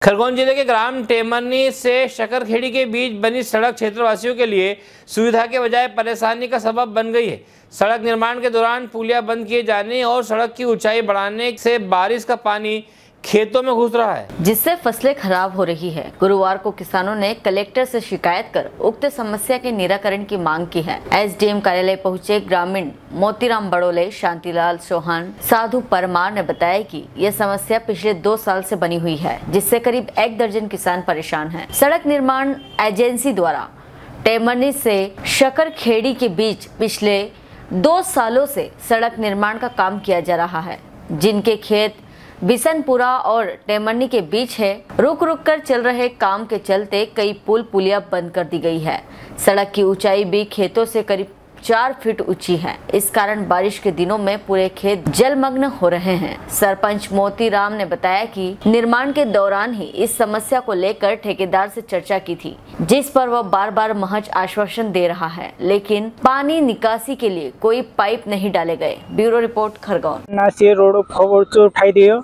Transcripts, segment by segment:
खरगोन जिले के ग्राम टेमरनी से शकरखेड़ी के बीच बनी सड़क क्षेत्रवासियों के लिए सुविधा के बजाय परेशानी का सबब बन गई है। सड़क निर्माण के दौरान पुलिया बंद किए जाने और सड़क की ऊंचाई बढ़ाने से बारिश का पानी खेतों में घुस रहा है, जिससे फसलें खराब हो रही है। गुरुवार को किसानों ने कलेक्टर से शिकायत कर उक्त समस्या के निराकरण की मांग की है। एसडीएम कार्यालय पहुंचे ग्रामीण मोतीराम बड़ोले, शांतिलाल चौहान, साधु परमार ने बताया कि यह समस्या पिछले 2 साल से बनी हुई है, जिससे करीब 1 दर्जन किसान परेशान हैं। सड़क निर्माण एजेंसी द्वारा टेमरनी से शकरखेड़ी के बीच पिछले 2 सालों से सड़क निर्माण का काम किया जा रहा है, जिनके खेत बिशनपुरा और टेमरनी के बीच है। रुक कर चल रहे काम के चलते कई पुल पुलिया बंद कर दी गई है। सड़क की ऊंचाई भी खेतों से करीब 4 फीट ऊंची है। इस कारण बारिश के दिनों में पूरे खेत जलमग्न हो रहे हैं। सरपंच मोतीराम ने बताया कि निर्माण के दौरान ही इस समस्या को लेकर ठेकेदार से चर्चा की थी, जिस पर वह बार महज आश्वासन दे रहा है, लेकिन पानी निकासी के लिए कोई पाइप नहीं डाले गए। Bureau report, Khargone. ना से रोड उठाई दियो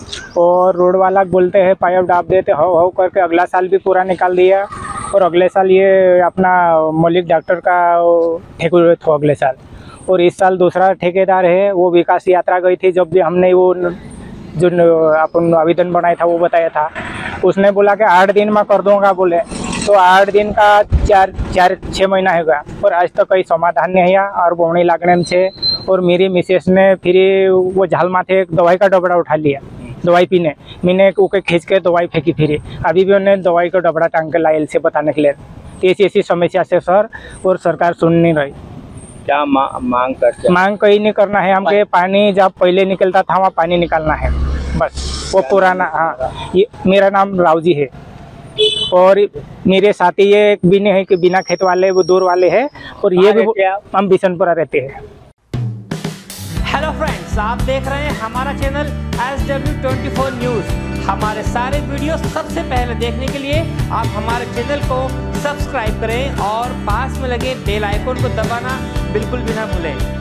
और रोड वाला बोलते हैं पाइप डाल देते हो करके अगला साल भी पूरा निकाल दिया और अगले साल ये अपना मलिक डॉक्टर का ठेकेदार था अगले साल, और इस साल दूसरा ठेकेदार है। वो विकास यात्रा गई थी, जब भी हमने वो जो अपन आवेदन बनाया था वो बताया था, उसने बोला कि 8 दिन में कर दूंगा बोले, तो 8 दिन का 4-6 महीना हो गया और आज तक कोई समाधान नहीं है। और बोवनी लागने से और मेरी मिसेस ने फिर वो झाल माथे एक दवाई का डबड़ा उठा लिया, दवाई पीने मैंने ओके खींच के दवाई फेंकी, फिर अभी भी उन्हें दवाई का डबड़ा टांग के लाइल से बताने के लिए। ऐसी समस्या से सर, और सरकार सुन नहीं रही। क्या मांग करते? मांग कहीं नहीं करना है हमके, पानी जब पहले निकलता था वहाँ पानी निकालना है बस, वो पुराना। हाँ, ये मेरा नाम रावजी है और मेरे साथी ये एक बिने है कि बिना खेत वाले, वो दूर वाले हैं, और ये भी हम बिशनपुरा रहते हैं। हेलो फ्रेंड्स, आप देख रहे हैं हमारा चैनल SW24 न्यूज़। हमारे सारे वीडियो सबसे पहले देखने के लिए आप हमारे चैनल को सब्सक्राइब करें और पास में लगे बेल आइकन को दबाना बिल्कुल भी ना भूलें।